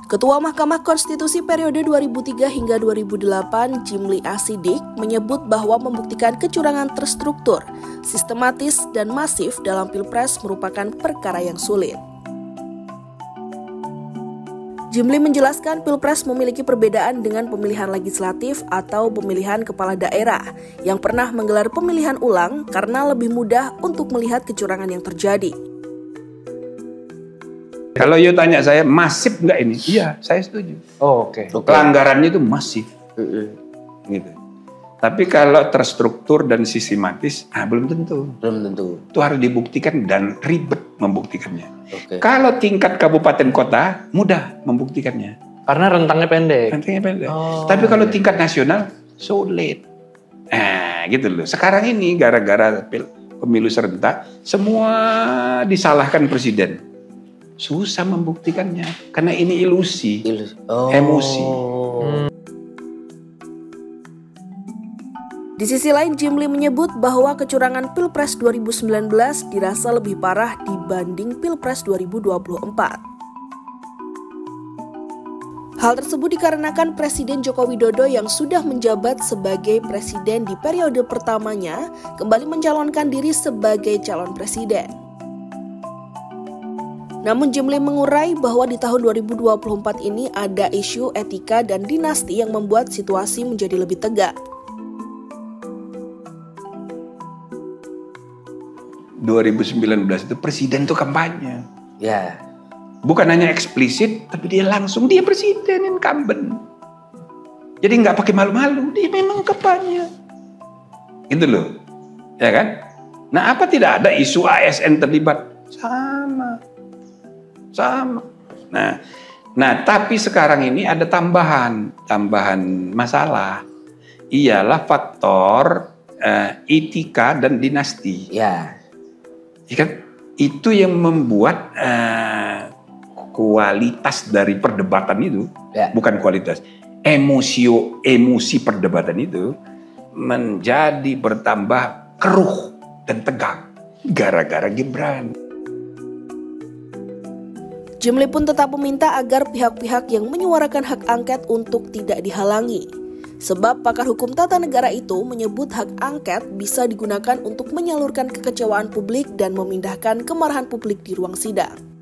Ketua Mahkamah Konstitusi periode 2003 hingga 2008, Jimli Asidik, menyebut bahwa membuktikan kecurangan terstruktur, sistematis, dan masif dalam Pilpres merupakan perkara yang sulit. Jimli menjelaskan Pilpres memiliki perbedaan dengan pemilihan legislatif atau pemilihan kepala daerah yang pernah menggelar pemilihan ulang karena lebih mudah untuk melihat kecurangan yang terjadi. Kalau you tanya saya, masif nggak ini? Iya, saya setuju. Oh, oke. Pelanggarannya itu masif. Gitu. Tapi kalau terstruktur dan sistematis, belum tentu. Belum tentu. Itu harus dibuktikan dan ribet membuktikannya. Oke. Kalau tingkat kabupaten kota, mudah membuktikannya. Karena rentangnya pendek. Rentangnya pendek. Oh, tapi kalau tingkat nasional, sulit. Gitu loh. Sekarang ini gara-gara pemilu serentak, semua disalahkan presiden. Susah membuktikannya, karena ini ilusi. Emosi. Di sisi lain, Jimli menyebut bahwa kecurangan Pilpres 2019 dirasa lebih parah dibanding Pilpres 2024. Hal tersebut dikarenakan Presiden Joko Widodo yang sudah menjabat sebagai presiden di periode pertamanya kembali mencalonkan diri sebagai calon presiden. Namun Jimli mengurai bahwa di tahun 2024 ini ada isu etika dan dinasti yang membuat situasi menjadi lebih tegak. 2019 itu presiden itu kampanye. Ya. Bukan hanya eksplisit, tapi dia presiden incumbent. Jadi nggak pakai malu-malu, dia memang kampanye. Gitu loh, ya kan? Nah, apa tidak ada isu ASN terlibat? Sama. Nah, tapi sekarang ini ada tambahan masalah. Ialah faktor etika dan dinasti. Ya. Kan? Itu yang membuat kualitas dari perdebatan itu, bukan kualitas, emosi perdebatan itu menjadi bertambah keruh dan tegang gara-gara Gibran. Jimli pun tetap meminta agar pihak-pihak yang menyuarakan hak angket untuk tidak dihalangi. Sebab pakar hukum tata negara itu menyebut hak angket bisa digunakan untuk menyalurkan kekecewaan publik dan memindahkan kemarahan publik di ruang sidang.